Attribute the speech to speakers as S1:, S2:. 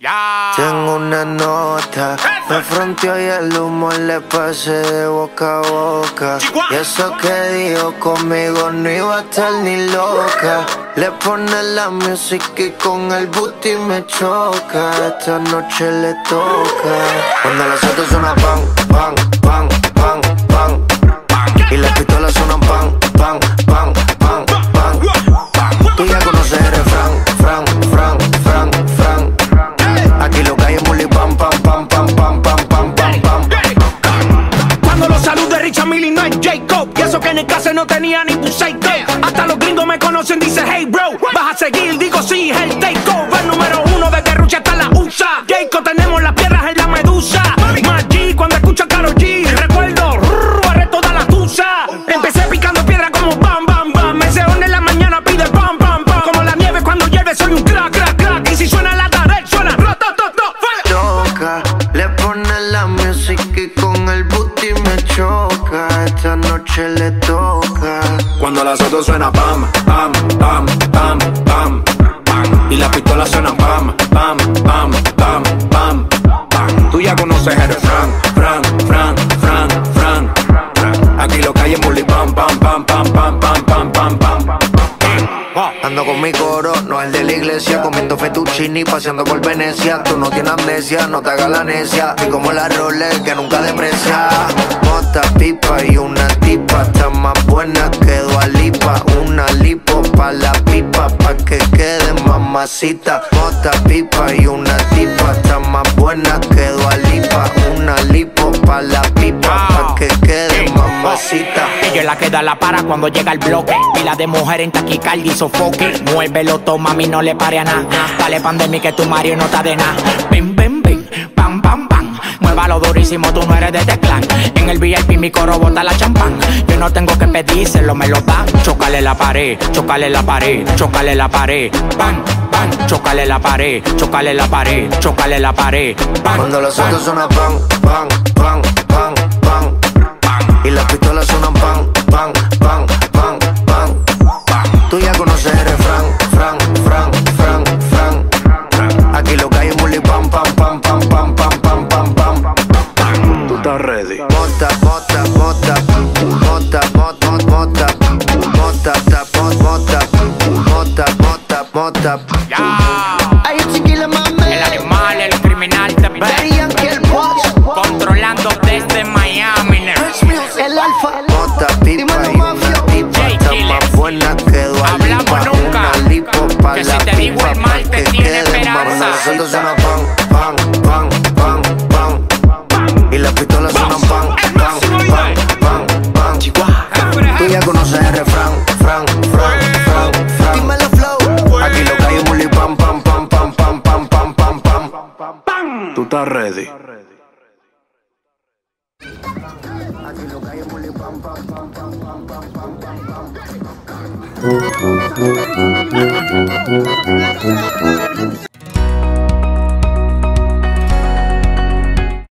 S1: Ya.
S2: Tengo una nota, me fronteó y el humo le pasé de boca a boca. Y eso que dijo conmigo no iba a estar ni loca. Le pone la música y con el booty me choca. Esta noche le toca. Cuando las autos suenan pan, pan, pan, pan, pan, y las pistolas suenan pan, pan, pan, pan, pan. Tú ya conoces el refrán, fran, fran, fran, fran. Aquí lo que hay es muli pam, pam, pam, pam, pam, pam, pam, pam, pam.
S3: Cuando los salude Richard Mille no es Jacob. Y eso que en el caso no tenía ni buceito. Hasta los gringos me conocen, dice hey bro. Vas a seguir, digo sí, es el takeover. Número uno desde Rucha hasta la USA. Jacob, tenemos las piedras en la medusa. Más G cuando escucho a Karol G. Recuerdo, barré toda la tusa. Empecé picando piedra como bam, bam, bam. Me se une en la mañana, pide bam, bam, bam. Como la nieve cuando llueve, soy un crack, crack, crack. Y si suena la tarde, suena
S2: Toca, le pone la música y con el booty me choca. Esta noche le toca.
S3: Cuando las autos suena pam, pam, pam, pam, pam, pam. Y las pistolas suenan pam, pam, pam, pam, pam, pam. Tú ya conoces el refrán, fran, fran, fran, fran, fran. Aquí lo que hay es muli pam, pam, pam, pam, pam, pam, pam, pam, pam.
S2: Ando con mi coro, no el de la iglesia. Comiendo fettuccini, paseando por Venecia. Tú no tienes amnesia, no te hagas la necia. Y como la Rolex que nunca deprecia. Mota, pipa y una tipa. Está más buena que Dua Lipa. Una lipo pa' la pipa, pa' que quede mamacita. Mota, pipa y una tipa. Está más buena que Dua Lipa. Una lipo pa' la pipa, pa' que quede mamacita.
S4: Ella es la que da la para cuando llega el bloque. Pila de mujer en taquicardia y sofoque. Muévelo, toma, mami, no le pare a nada. Dale pandemia que tu Mario no está de nada. Bim, bim, bim, pam, pam, pam. Muévalo durísimo, tú no eres de este clan. En el VIP mi coro bota la champán. Yo no tengo que pedírselo, me lo dan. Chócale la pared, chócale la pared, chócale la pared. Pan, pan, chócale la pared, chócale la pared, chócale la pared. Pan,
S2: cuando los autos suenan pan, pan, pan, pan, pan, pan. Y las pistolas suenan pan, pan, pan, pan, pan, pan. Tú ya conoces el refrán, fran, fran, fran, fran. Aquí lo que hay es muli pam, pam, pam, pam, pam, pam, pam, pam, pam.
S3: Tú estás ready.
S2: Mota, mota, mota, mota, mota, mota, mota, mota, mota, mota, mota.
S4: ya.
S2: Ay, chiquila, mami.
S4: El animal, el criminal te
S2: Daddy Yankee, el boss.
S4: controlando desde Miami.
S2: El alfa. Mota, pipa y una tipa. Está más buena que Dua Lipa.
S4: Hablamos nunca.
S2: Una lipo pa'
S4: Que
S2: la
S4: si te digo
S2: pipa,
S4: el mal,
S2: pa'
S4: te
S2: que
S4: tiene
S2: quede
S4: esperanza.
S2: mamá. Los autos suenan pan, pan, pan, pan, pan. Y las pistolas suenan pan, pan, pan, pan, pan. Tú ya conoces el refrán, fran, fran, fran, fran. Dímelo flow. Aquí lo que hay es muli pam, pam, pam, pam, pam, pam, pam, pam, pam.
S3: Tú estás ready.
S2: Aquí lo que hay es muli pam, pam, pam, pam, pam, pam, pam, pam, pam.